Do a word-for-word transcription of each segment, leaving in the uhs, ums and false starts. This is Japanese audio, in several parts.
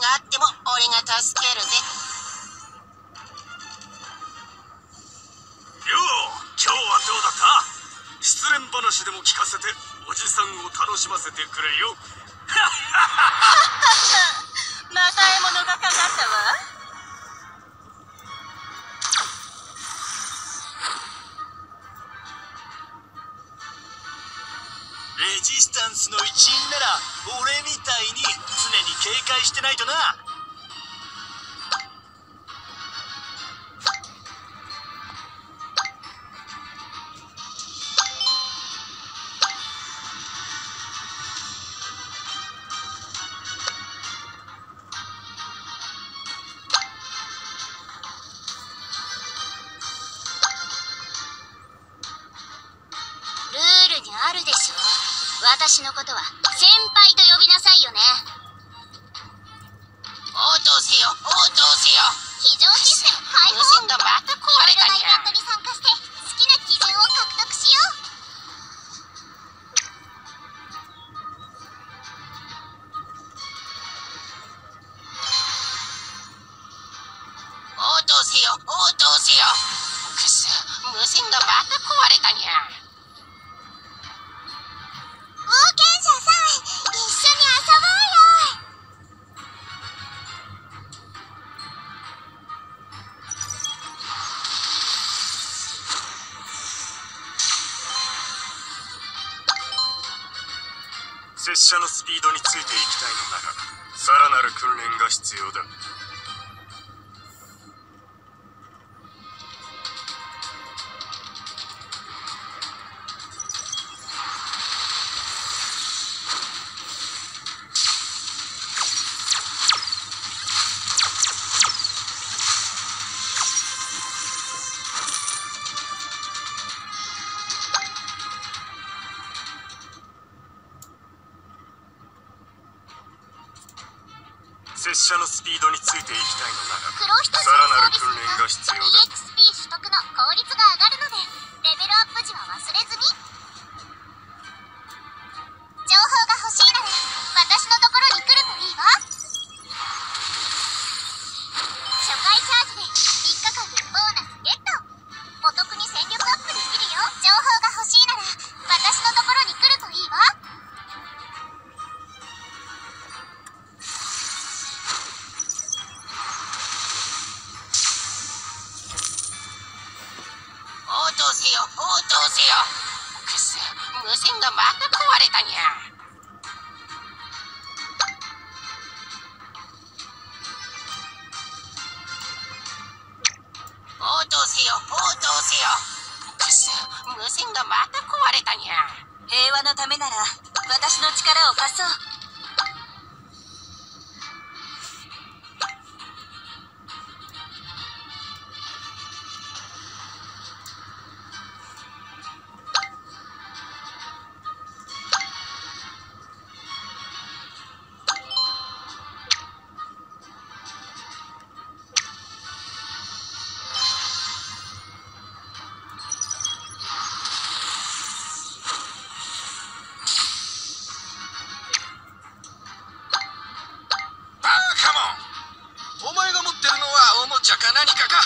があっても俺が助けるぜ。 よう、今日はどうだった？失恋話でも聞かせておじさんを楽しませてくれよ。 また獲物がかかったわ。 レジスタンスの一員なら俺みたいに常に警戒してないとな。 ルールにあるでしょ。私のことは先輩と呼びなさいよね。 応答せよ、応答せよ。 非常システム開無放。 線がまた壊れたにゃ。 いろいろなイベントに参加して好きな基準を獲得しよう。 応答せよ、応答せよ。くそ、無線がまた壊れたにゃ。 冒険者さん、一緒に遊ぼうよ。 拙者のスピードについていきたいのならさらなる訓練が必要だ。拙者のスピードについていきたいのなら黒一つさらなるの装備訓練が必要だ。 イーエックスピー 取得の効率が上がるのでレベルアップ時は忘れずに。情報が欲しいなら私のところに来るといいわ。初回チャージでみっかかんでボーナスゲット。お得に戦力アップできるよ。情報が欲しいなら私のところに来るといいわ。 応答せよ、応答せよ。くそ、無線がまた壊れたにゃ。応答せよ、応答せよ。くそ、無線がまた壊れたにゃ。 平和のためなら私の力を貸そう。 お前が持ってるのはおもちゃか何かか？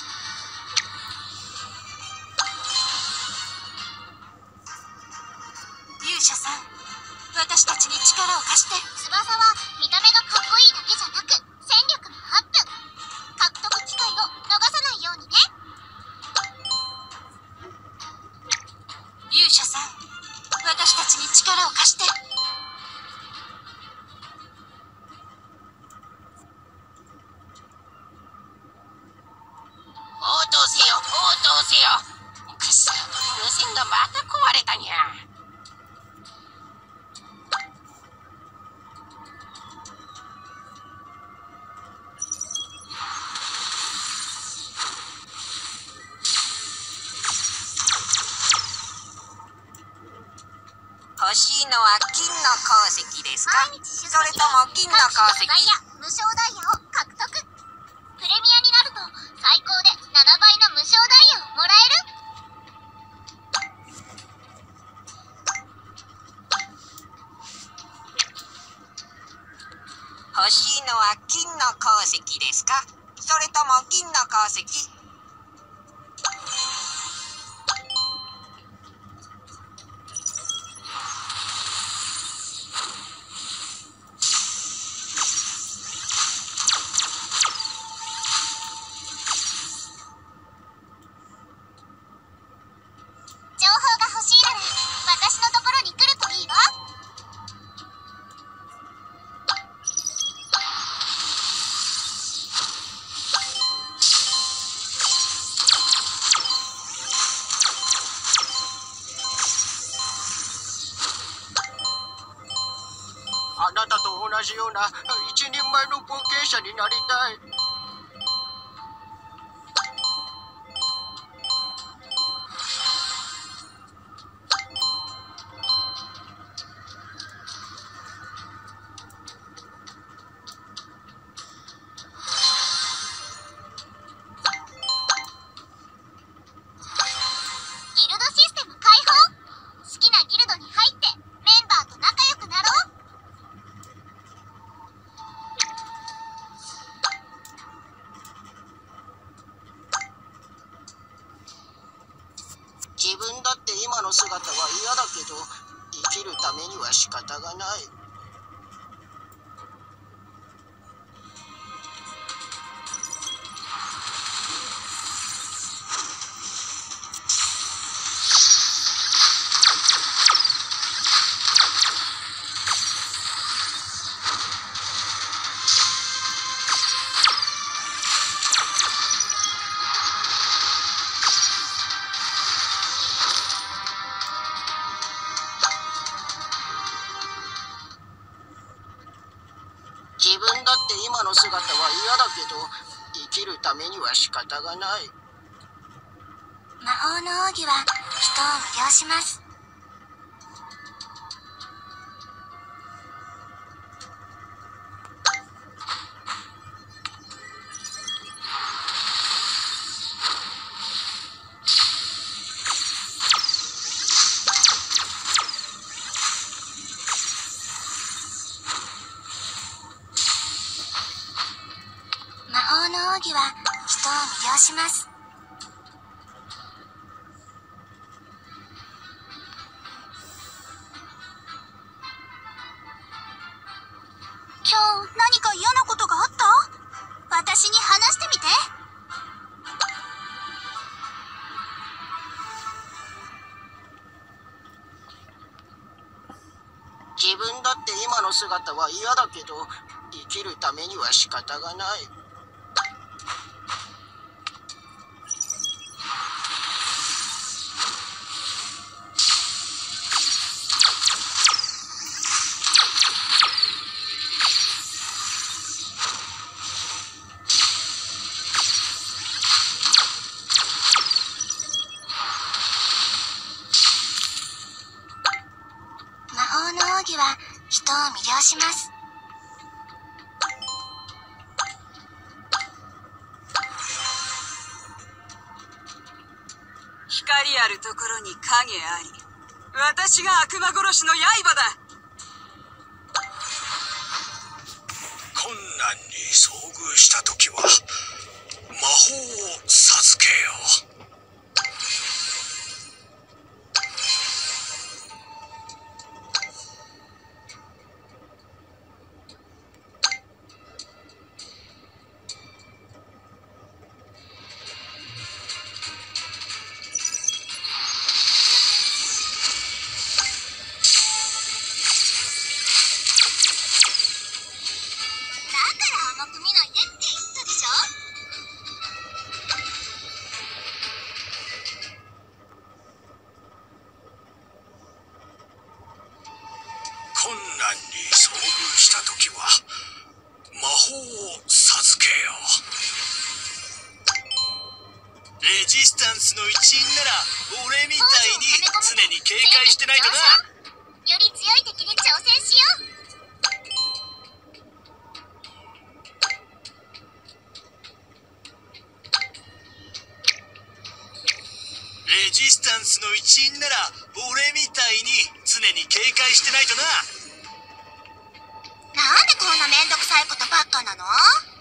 勇者さん、私たちに力を貸して。 翼は見た目がかっこいいだけじゃなく戦力もアップ。獲得機会を逃さないようにね。 勇者さん、私たちに力を貸して。 応答せよ、応答せよ。くそ、無線がまた壊れたにゃ。 欲しいのは金の鉱石ですか？ 毎日出それとも銀の鉱石？ ダイヤ、無償ダイヤを獲得。プレミアになると最高でななばいの無償ダイヤをもらえる。 欲しいのは金の鉱石ですか、それとも銀の鉱石？ 情報が欲しいなら私のところに来るといいわ。 あなたと同じような一人前の冒険者になりたい。 ギルドシステム開放。好きなギルドに入ってメンバーと仲良くなろう。 自分だって今の姿は嫌だけど、生きるためには仕方がない。自分だって今の姿は嫌だけど、生きるためには仕方がない。 魔法の奥義は人を魅了します。魔法の奥義は人を魅了します。 今日何か嫌なことがあった？私に話してみて。 自分だって今の姿は嫌だけど、生きるためには仕方がない。 魔法の奥義は人を魅了します。 光あるところに影あり。私が悪魔殺しの刃だ。 困難に遭遇したときは魔法を授けよう。 甘く見ないでって言ったでしょ。 困難に遭遇したときは魔法を授けよう。レジスタンスの一員なら俺みたいに常に警戒してないとな。 より強い敵に挑戦しよう。 レジスタンスの一員なら俺みたいに常に警戒してないとな。 なんでこんなめんどくさいことばっかなの？